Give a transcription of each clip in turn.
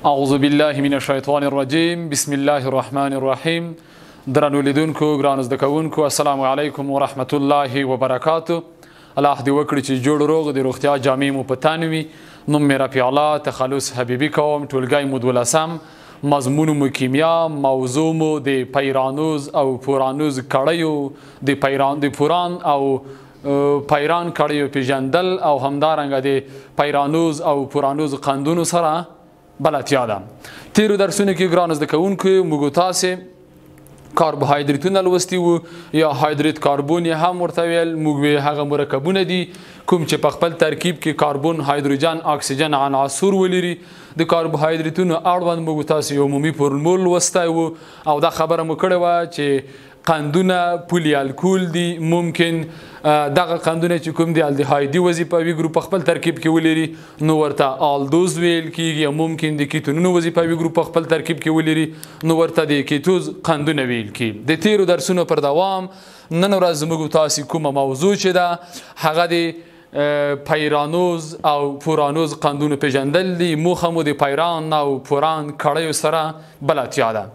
اعوذ بالله من الشیطان الرجیم بسم الله الرحمن الرحیم. درنو لیدونکو ګرانو زده کوونکو السلام علیکم ورحمت الله وبرکاتو. الله دې وکړي چې جوړ روغ د روغتیا جامې مو په تن وي. نوم مې رفیع الله تخلص حبیبي کوم. ټولګی مو 12 مضمون مو کیمیا، موضوع مو د پیرانوز او پورانوز کړیو د پوران او پیران کړیو پیژندل او همدارنګه د پیرانوز او پورانوز قندونو سره بلدتیا ده. تیرو درسونو کې ګرانو زده کوونکو موږ تاسې کاربوهایدریتونه لوستي وو یا هایدریت کاربون یې هم ورته ویل. موږ هغه مرکبونه دي کوم چې په خپل ترکیب کې کاربون، هایدروجن، اکسیجن عناصر ولري. د کاربوهایدریتونو اړوند موږ تاسې عمومي فورمول لوستی وو او دا خبره مو کړې وه چې قندونه پولی الکول دي. ممکن دغه قندونه چې کوم دي الدهایدي وظیفوي ګروپ په خپل ترکیب کې ولري نو ورته آلدوز ویل کیږي. ممکن د کیتونونو وظیفوي ګروپ په خپل ترکیب کې ولري نو ورته د کیتوز قندونه ویل کیږي. د تیرو درسونو پر دوام نن ورځ موږ تاسې کومه موضوع چې ده هغه د پیرانوز او پورانوز قندونو پیژندل دي. موخه مو د پیران او پوران کړیو سره بلدتیا ده.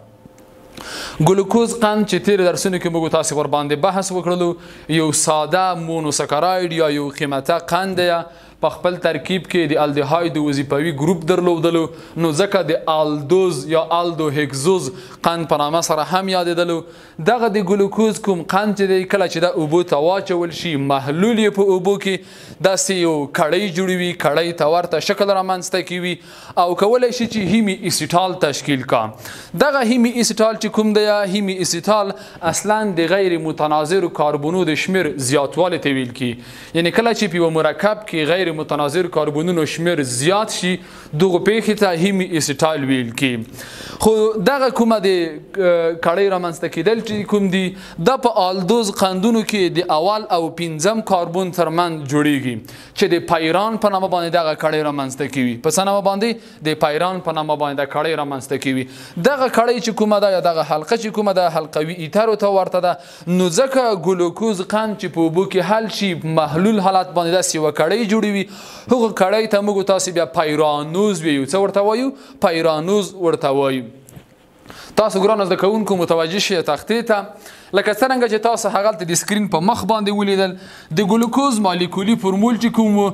ګلوکوز قند چې تیر درسونو کې موږ تاسې ور باندې بحث وکړلو یو ساده مونوسکراید یا یو قیمته قند دی. په خپل ترکیب کې د الدهاید وظیفوي ګروپ درلودلو نو ځکه د آلدوز یا آلدو هکزوز قند په نامه سره هم یادېدلو. دغه د ګلوکوز کوم قند چې دی کله چې د اوبو ته واچول شي محلول یې په اوبو کې داسې یو کړۍ جوړوي، کړۍ ته ورته شکل رامنځته کوي او کولی شي چې هیمی اسیټال تشکیل کا. دغه هیمی اسیټال چې کوم دی هیمی اسیټال اصلا د غیر متناظر کاربونو د شمیر زیاتوالی ته ویل کی. یعنی کله چې په یو مرکب کې غیر متناظر کاربونونو شمیر زیات شي دغه پیښې ته هیمی اسیټال ویل کی. خو دغه کومه د کړۍ رامنځته کېدل چې کوم دي دا په آلدوز قندونو کې د اول او پنځم کاربون ترمنځ جوړیږي چې د پیران په نامه باندې دغه کړۍ رامنځته کوي. په څه نامه باندې؟ د پیران په نامه باندې د کړۍ رامنځته کوي. دغه کړۍ چې کومه ده یا دغه حلقه چې کومه ده حلقوي ایترو ته ورته ده. نو ځکه ګلوکوز قند چې په اوبو کې حل شي محلول حالت باندې داسې یوه کړۍ جوړوي. هغه کړۍ ته موږ تاسې بیا پیرانوز ویو. څه ورته وایو؟ پیرانوز ورته وایو. تاسو ګرانو زده کوونکو متوجه شئ تختې ته لکه څرنګه چې تاسو هغلته د سکرین په مخ باندې ولیدل. د ګلوکوز مالیکولي فورمول چې کوم و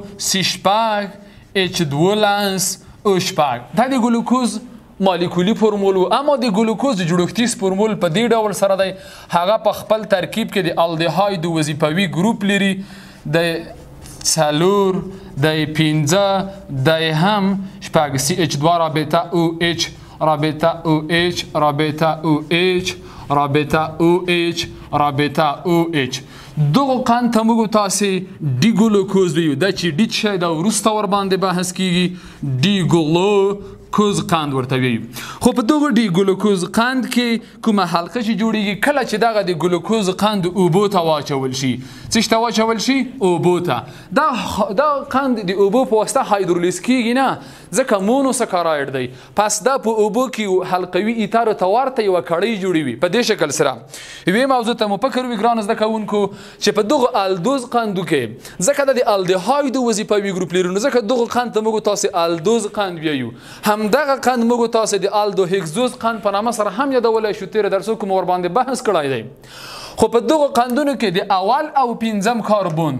C6H12O6 دا د ګلوکوز مالیکولي فورمول و. اما د ګلوکوز د جوړښتیز فورمول په دې ډول سره دی هغه په خپل ترکیب کې د الدهاید وظیفوي ګروپ لري د څلور د پنځه د هم شپږ CH2 رابطه OH رابطه OH رابطه OH رابطه OH رابطه OH. دغه قند ته موږ تاسې ډي ګلوکوز ویو. دا چې ډي شی دا وروسته ور باندې بحث کیږي. ډي ګلوکوز قند ورته ویو. خو په دغه ډي ګلوکوز قند کې کومه حلقه چې جوړیږي کله چې دغه د ګلوکوز قند اوبو ته واچول شي. څه ته واچول شي؟ اوبو ته. دا قند د اوبو په واسطه هایدرولیز کیږي نه ځکه مونوسکراید دی. پس دا په اوبو کې حلقوي ایترو ته ورته یوه کړۍ جوړوي په دې شکل سره. یوې موضوع ته مو فکر وي ګرانو زده کوونکو چې په دغه آلدوز قندو کې ځکه د الدهایدو وظیفوي ګروپ لري نو ځکه دغه قند ته موږ تاسې آلدوز قند ویو. همدغه قند موږ تاسې د آلدو هکزوز قند په نامه سره هم یادولی شو. تېره درسو کې مو ور باندې بحث کړی دی. خو په دغه قندونو کې د اول او پنځم کاربون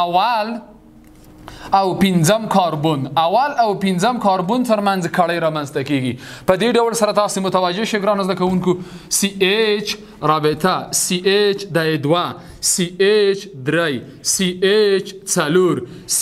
اول او پنځم کاربون ترمنځ کړۍ رامنځته کیږي. په دې ډول سره تاسو متوجه شئ ګرانو زده کوونکو CH رابطه CH2 CH3 CH4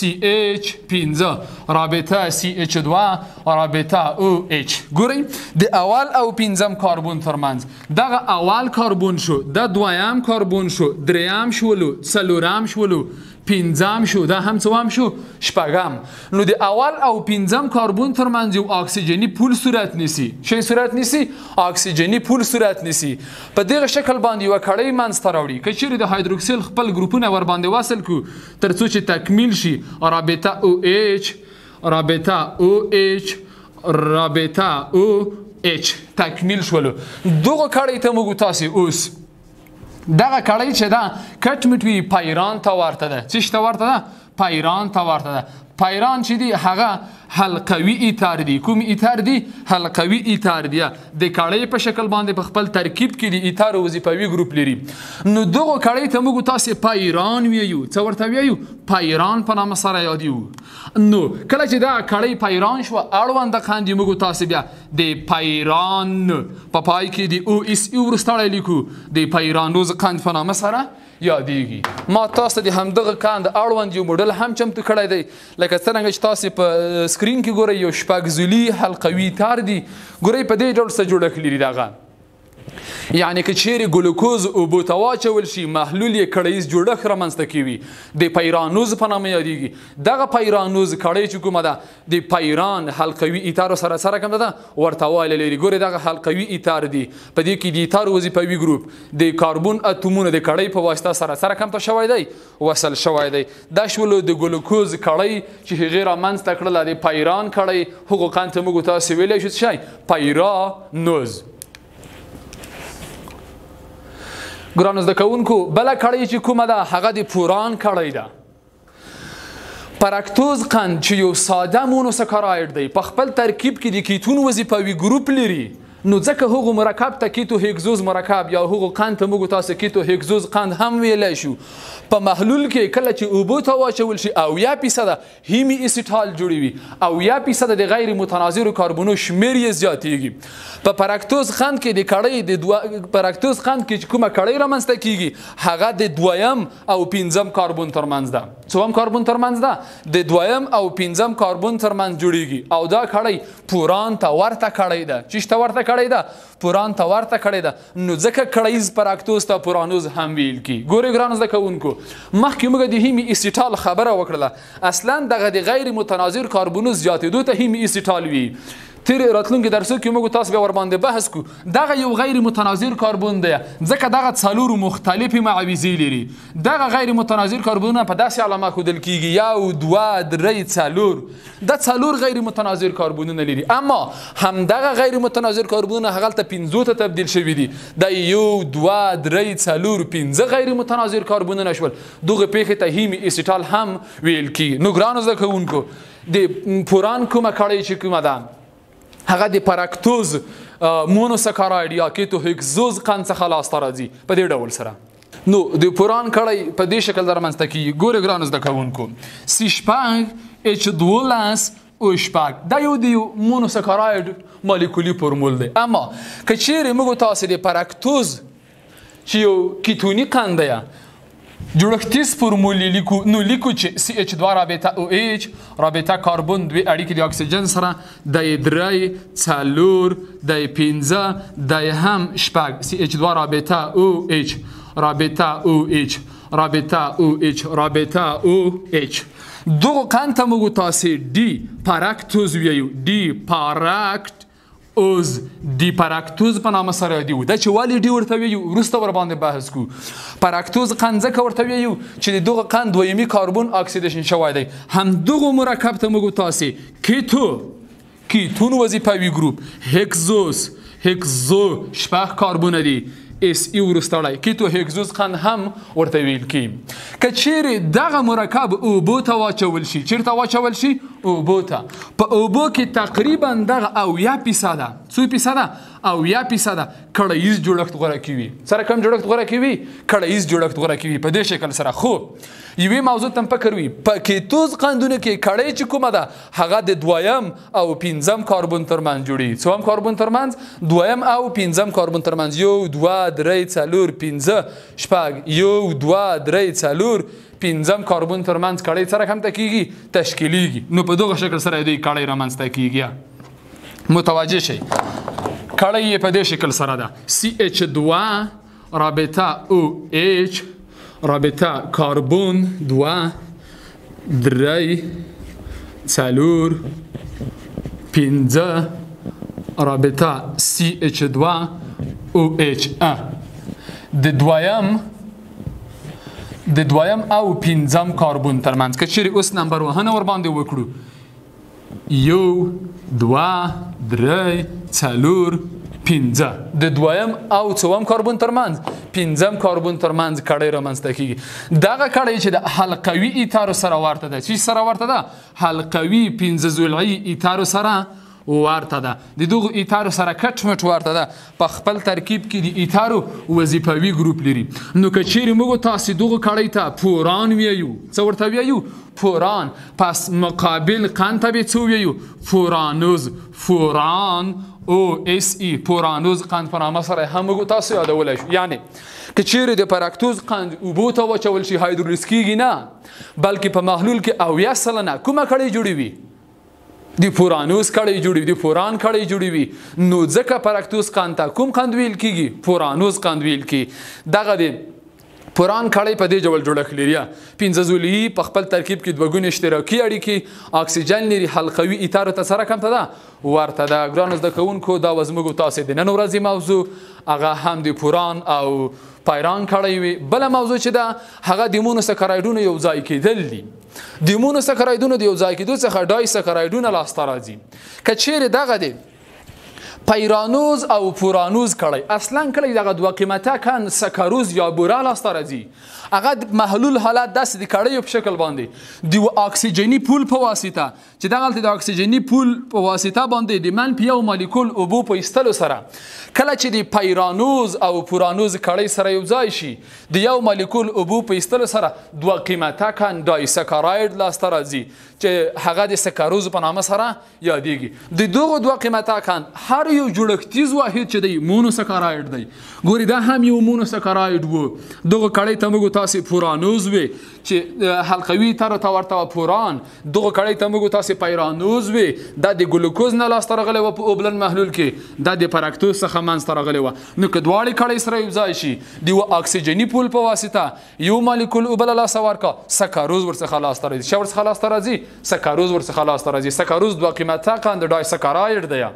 CH5 رابطه CH2 رابطه OH. ګورئ د اول او پنځم کاربون ترمنځ دغه اول کاربون شو، دا دویم کاربون شو، دریم شولو، څلورم شولو، پنځم شو، دا هم څوام شو؟ شپږم. نو د اول او پنځم کاربون ترمنځ یو اکسیجني پول صورت نیسي. شی صورت نیسي؟ اکسیجني پول صورت نیسي. په دغه شکل باندې یوه کړۍ منځته راوړي. که چیرې د هایدروکسیل خپل ګروپونه ور باندې وصل کړو تر څو چې تکمیل شي رابطه OH رابطه OH رابطه OH تکمیل شولو. دغه کړۍ ته موږ تاسې اوس دغه کړۍ چې ده کټ مټ وي پیران ته ورته ده. څه ته ورته ده؟ پیران ته ورته ده. پایران چې دی هغه حلقوي ایتار دی. کوم ایتار دی؟ حلقوي ایتار دی. د کړۍ په شکل باندې په خپل ترکیب کې د ایتار وظیفوي ګروپ لري. نو دغه کړۍ ته موږ تاسې پایران ویو. څه ورته ویو؟ پایران په نامه سره یادیو. نو کله چې دا کړۍ پایران شوه اړونده قند موږ تاسې بیا د پایران په پای کې د او اس ای وروستړی لیکو. د پایرانوز قند په نامه سره یادېږي. ما تاسو ته د همدغه قند اړوند یو موډل هم چمتو کړی دی لکه څرنګه چې تاسو په سکرین کې ګورئ یو شپږ حلقوي تار دی. ګورئ په دې ډول څه جوړښت لري دغه. یعنی که چیرې ګلوکوز اوبو ته واچول شي محلول یې کړیز جوړښت رامنځته کوي. د پیرانوز په نامه یادېږي. دغه پیرانوز کړۍ چې کومه ده د پیران حلقوي ایتارو سره کومه ده ورته والی لري. ګورئ دغه حلقوي ایتار دی. په دې کې د ایتار وظیفوي ګروپ د کاربون اتومونه د کړۍ په واسطه سره کومته شوی دی وصل شوی دی. دا شولو د ګلوکوز کړۍ چې هغې رامنځته کړله د پیران کړۍ هغو قند ته موږ تاسې ویلی شو څه شی؟ پیرانوز. ګرانو زده کوونکو بله کړۍ چې کومه ده هغه د پوران کړۍ ده. پراکتوز قند چې یو ساده مونوسکراید دی په خپل ترکیب کې د کیتون وظیفوي ګروپ لري. نو ځکه هغو مرکب ته کیتو هیګزوز مرکب یا هغو قند ته موږ تاسو کیتو هیګزوز قند هم ویلی شو. په محلول کې کله چې اوبو ته واچول شي 80% هیمی اسیټال جوړوي. 80% د غیر متناظرو کاربونو شمیر یې زیاتېږي. په پراکتوز قند کې د کړۍ پراکتوز قند کې چې کومه کړۍ رامنځته کیږي هغه د دویم او پنځم کاربون ترمنځ ده. څوم کاربون ترمنځ ده؟ د دویم او پنځم کاربون ترمنځ جوړیږي. او دا کړۍ پوران ته ورته کړۍ ده. چیش ته ورته کړۍ ده؟ پوران ته ورته کړۍ ده. نو ځکه کړیز پراکتوز ته پورانوز هم ویل کی. ګورئ ګرانو زده کوونکو مخکې موږ د هیمی اسیټال خبره وکړله. اصلا دغه د غیر متناظر کاربونو زیاتېدو ته هیمی اسیټال وي. تیر راتلونکي درسو کې موږ تاسو بیا ورباندې بحث کو. دغه یو غیر متناظر کاربون دی ځکه دغه څلورو مختلفې معاوضې لري. دغه غیر متناظر کاربونونه په داسې علامه ښودل کیږي 1 2 3 4. دا څلور غیر متناظر کاربونونه لري. اما همدغه غیر متناظر کاربونونه هغلته 5 ته تبدیل شوي دي. دا 1 2 3 4 5 غیر متناظر کاربونونه شول. دغه پیښې ته هیمی اسیټال هم ویل کیږي. نو ګرانو زده کوونکو د پوران کومه کړۍ چې کومه ده هغه د پراکتوز مونوسکراید یا کیتو هیګزوز قند څخه لاسته راځي په دې ډول سره. نو د پوران کړۍ په دې شکل رامنځته کیږي. ګورئ ګرانو زده کوونکو C6H12O. دا یو د مونوسکراید مالیکولي فورمول دی. اما که چیرې موږ تاسې د پراکتوز چې یو کیتوني قند دی جوړښتیز فورمول لیکو. نو لیکو چې CH2 رابطه OH رابطه کاربون دوی اړیکې د اکسیجن سره د 3 4 د 5 د هم شپږ CH2 رابطه OH رابطه OH رابطه OH رابطه OH. دغه قند ته موږ تاسې ډي پراکتوز ویو. ډي پراکتوز دی پراکتوز په نامه سره یادیو. دا چې ولې ډي ورته ویو وروسته ورباندې بحث کو. پراکتوز قند ځکه ورته ویو چې د دغه قند دویمي کاربون اکسیدیشن شوی دی. همدغه مرکب ته موږ تاسې کیتون وظیفوي ګروپ هیګزو شپږ کاربونه دي اس ای وروستړی کیتو هیګزوز قند هم ورته ویل کی. که چیرې دغه مرکب اوبو ته واچول شي چیرته واچول شي؟ اوبو ته. په اوبو کې تقریبا دغه 80% څو فیصده 80% کړیز جوړښت غوره کوي. سره کوم جوړښت غوره کوي؟ کړیز جوړښت غوره کوي په دې شکل سره. خو یوې موضوع ته فکر وي په کیتوز قندونو کې کړی چې کومه ده هغه د دویم او پنځم کاربون ترمنځ جوړي. څوم کاربون ترمنځ؟ دویم او پنځم کاربون ترمنځ. 1 2 3 4 5 شپږ 1 2 3 4 پنځم کاربون ترمنځ کړی سره هم تکیږي تشکیلیږي. نو په دغه شکل سره دوی کړی رامنځته کیږي. متوجه شئ کړی یې په دې شکل سره ده CH2 رابطه OH رابطه کاربون 2 3 4 5 رابطه CH2 OH. د دویم او پنځم کاربون ترمنځ که چیرې اوس نمبر وهنه ورباندې وکړو 1 2 3 4 15 د دویم او څوم کاربن ترمنځ پنځم کاربن ترمنځ کړۍ رامنځته کیږي. دغه کړۍ چې د حلقوي ایتارو سره ورته ده، چې سره ورته ده حلقوي 15 ضلعي ایتارو سره ورته ده، د دغو ایتارو سره کټ مټ ورته ده. په خپل ترکیب کې د ایتارو وظیفوي ګروپ لري. نو که چیرې موږ تاسې دغو کړۍ ته پوران ویایو، څه ورته ویایو؟ پوران. پس مقابل قند ته به څه ویایو؟ فورانوز. فوران او اس ای پورانوز قند په نامه سره هم موږ تاسو یادولی شو. یعنی که چیرې د پراکتوز قند اوبو ته واچول شي هایدرولیز کیږي نه، بلکې په محلول کې 80 سلنه کومه کړۍ جوړوي؟ د پورانوز کړۍ جوړوي، د پوران کړۍ جوړوي. نو ځکه پراکتوز قند ته کوم قند ویل کیږي؟ پورانوز قند ویل کیږي. دغه د پوران کړۍ په دې ډول جوړښت لري. 15 ضلعي په خپل ترکیب کې دوه ګونې اشتراکي اړیکې اکسیجن لري، حلقوي ایتارو ته سره کمته ده ورته ده. ګرانو زده کوونکو دا زموږ تاسې د نن ورځې موضوع، هغه هم د پوران او پایران کړۍ وي. بله موضوع چې ده هغه د مونوسکرایډونو یو ځای کېدل دي. د مونوسکرایډونو د یو ځای کېدو څخه ډایسکرایډونه لاسته راځي. که چیرې دغه دی پیرانوز او پورانوز کړی، اصلا کړی دغه دوه قیمته کن سکروز یا بوره لاسته راځي، هغه محلول حالت داسې د کړیو په شکل باندې د اکسیجني پول په واسطه چې دغلته د اکسیجني پول په واسطه باندې د منفي یو مالیکول اوبو په ایستلو سره کله چې د پیرانوز او پورانوز کړی سره یو ځای شي د یو مالیکول اوبو په ایستلو سره دوه قیمته کن ډایسکراید لاسته راځي چې هغه د سکروز په نامه سره یادېږي. د دغو دوه قیمته کن هر یو جوړښتیز واحد چې دی مونوسکراید دی. ګوري دا هم یو مونوسکراید و. دغه کړی ته موږ تاسې پورانوز وي چې حلقوي ایتارو ته ورته پوران، دغه کړی ته موږ تاسې پیرانوز وي، دا د ګلوکوز نه لاسته راغلی و په اوبلن محلول کې، دا د پراکتوز څخه منځته راغلی و. نو که دواړې کړی سره یو ځای شي د یو اکسیجني پول په واسطه یو مالیکول اوبه له لاسه ورکړه، سکروز ورڅخه لاسته راځي. څه ورڅخه لاسته راځي؟ سکروز ورڅخه لاسته راځي. سکروز دوه قیمته قند ډایسکراید دی.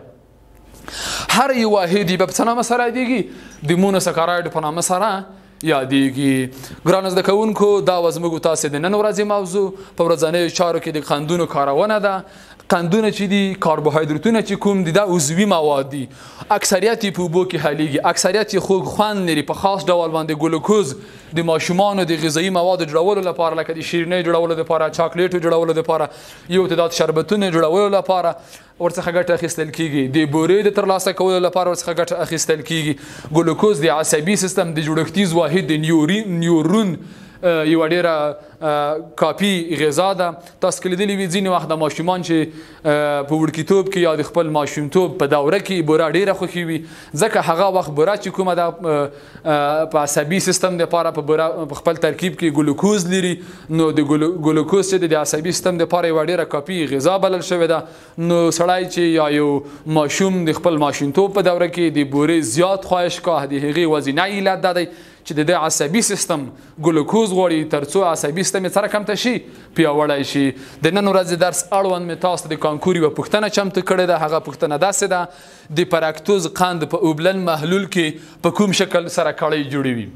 هر یو واحد په څه نامه سره یادېږي؟ د مونوسکراید په نامه سره یادېږي. ګرانو زده کوونکو دا زموږ تاسې د نن ورځې موضوع په ورځنیو چارو کې د قندونو کارونه ده. قندونه چې دي کاربوهایدرتونه چې کوم دي دا عضوي مواد دي، اکثریت یې په اوبو کې حلیږي، اکثریت یې خوږ خوند لري. په خاص ډول باندې ګلوکوز د ماشومانو د غذایي موادو جوړولو لپاره، لکه د شیرینۍ جوړولو لپاره، چاکلیټو جوړولو لپاره، یو تعداد شربتونو جوړولو لپاره ورڅخه ګټه اخیستل کیږي. د بورې د ترلاسه کولو لپاره ورڅخه ګټه اخیستل کیږي. ګلوکوز د عصبي سیستم د جوړښتیز واحد د نیورون یو ډیره کاپي غذا ده. تاسو کې لیدلي وي ځینې وخت د ماشومان چې په وړکیتوب کې یا د خپل ماشومتوب په دوره کې بوره ډیره خوښي وي، ځکه هغه وخت بوره چې کومه ده په عصبي سیستم دپاره په خپل ترکیب کې ګلوکوز لري. نو د ګلوکوز چې د عصبي سیستم دپاره یوه ډیره کاپي غذا بلل شوې ده. نو سړی چې یا یو ماشوم د خپل ماشومتوب په دوره کې د بورې زیات خواهشکاه، د هغې ورځنی علت دا دی چې د عصبي سیستم ګلوکوز غواړي تر څو عصبي سیستم یې سره کمته شي، پیاوړی شي. د نن ورځې درس اړوند مې تاسو د کانکور یوه پوښتنه چمتو کړې ده. هغه پوښتنه داسې ده د پراکتوز قند په اوبلن محلول کې په کوم شکل سره کړۍ جوړوي؟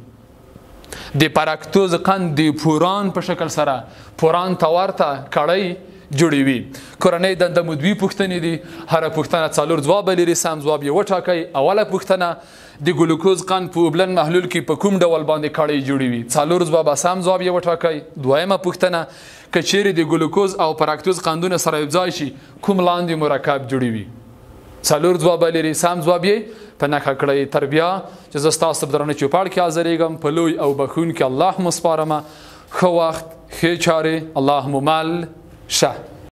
د پراکتوز قند د پوران په شکل سره پوران ته ورته کړۍ جوړوي. کورنۍ دنده مو دوې پوښتنې دي، هره پوښتنه څلور ځوابه لري، سم ځواب یې وټاکئ. اوله پوښتنه د ګلوکوز قند په اوبلن محلول کې په کوم ډول باندې کړۍ جوړوي؟ څلور ځوابه سم ځواب یې وټاکئ. دویمه پوښتنه که چیرې د ګلوکوز او پراکتوز قندونه سره یو ځای شي کوم لاندې مرکب جوړوي؟ څلور ځوابه لري، سم ځواب یې په نښه کړئ. تر بیا چې زه ستاسو په درانه چوپړ کې حاضرېږم، په لوی او بخښونکي الله مو سپارمه. ښه وخت، ښې چارې، الله مو مل شه.